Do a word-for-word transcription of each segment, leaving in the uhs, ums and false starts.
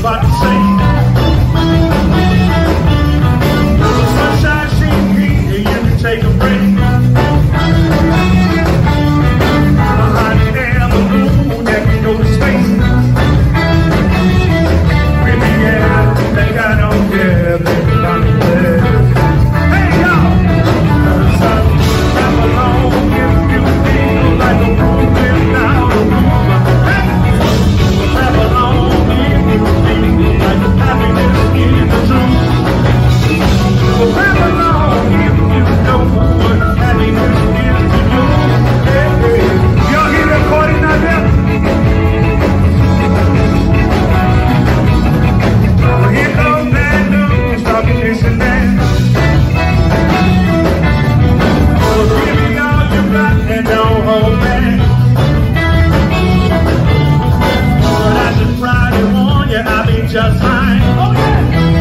about to say. The sunshine seems green and you can take a break. A hot air balloon that can go to space. Really, yeah, think I don't care, baby, about the place. Hey, y'all! Sun, clap along if you feel like a room without a roof. Hey! Clap along if you feel like the happiness in the truth. Clap along if you know what happiness is to you. Hey, hey. Y'all hear that party out there? Well, here comes that news, stop kissing that. So give me all you got and don't hold back. But I just try to warn you, I'll be just fine. Oh yeah!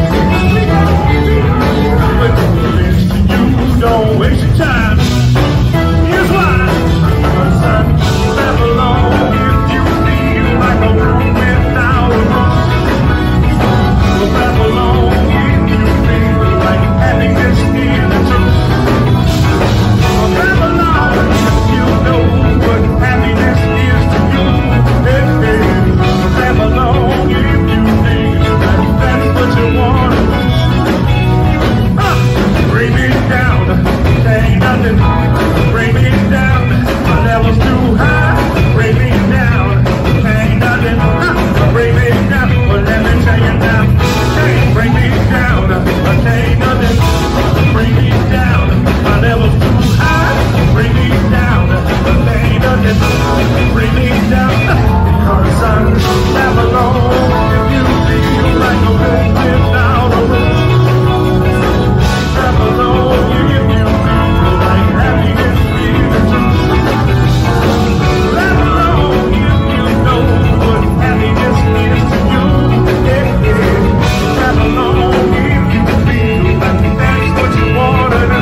But listen to you, don't waste your time. Here's why. Son, clap along if you feel like a room without a roof. Clap along if you feel like happiness is the truth. Clap along if you know what happiness is to you. Hey, hey. Clap along if you feel like that's what you want. Uh, bring me down, there ain't nothing. Bring me down, my level's too high. Bring me down, there ain't nothing. Uh, bring me down, well let me tell you now. Hey, bring me down, there ain't nothing. Bring me down, my level's too high. Bring me down, there ain't nothing. Bring me down, because I'm clap along if you feel like a room without a roof. Clap along if you feel like happiness is the truth. Clap along if you know what happiness is to you. Yeah, yeah. Clap along if you feel like that's what you want to do.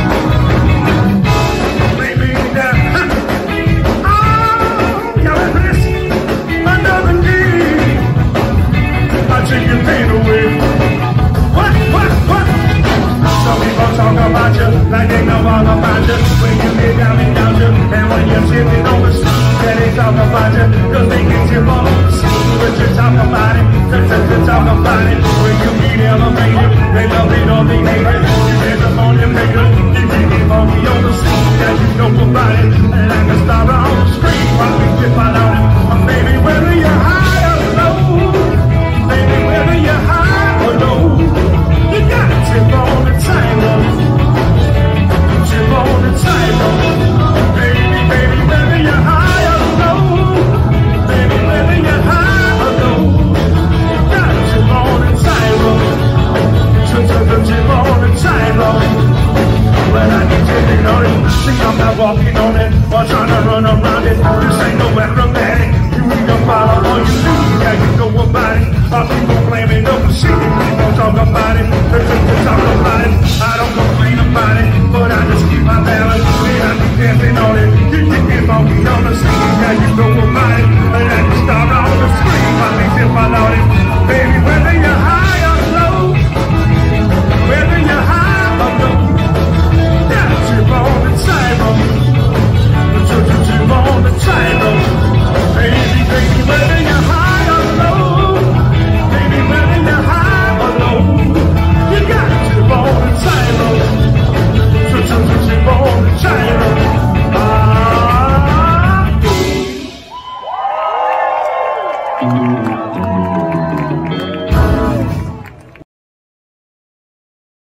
Bring me down. Oh, y'all ready for this? Another day. I'll take your pain away. What, what, what? Some people talk about you like they know all about you. When you get down and down you, and when you're sitting on the street, yeah, they talk about you, cause they get you on the street. But you talk about it, just to talk about it. When you get elevated, they love it or they hate it. You get them on your maker, you get it on me on the street, that you know about it. And like a star on the screen, while we get my on it. Baby, whether you're high or low, baby, whether you're high or low, you got to tip on the tightrope. Tip on the tightrope. Baby, baby, whether you're high or low, baby, whether you're high or low, you got to tip on the tightrope. Tip on the tightrope. Well, I can tip it on it. See, I'm not walking on it or trying to run around it. This ain't no acrobatic. You either follow or you leave. Yeah, you know about it. Our people blaming the machine. People talk about it. They talk about it. I don't complain about it, but I just keep my balance. And I keep dancing on it. You can get funky on the scene. Yeah, you know about it. And I can start on the screen. I can tip my on it. Baby, whether you're high or low, whether you're high or low, yeah, tip on the tightrope. Tip on the tightrope. Baby, baby, whether you're high or low, baby, whether you're high or low, you got to tip on the tightrope. Tip on the tightrope. Ah.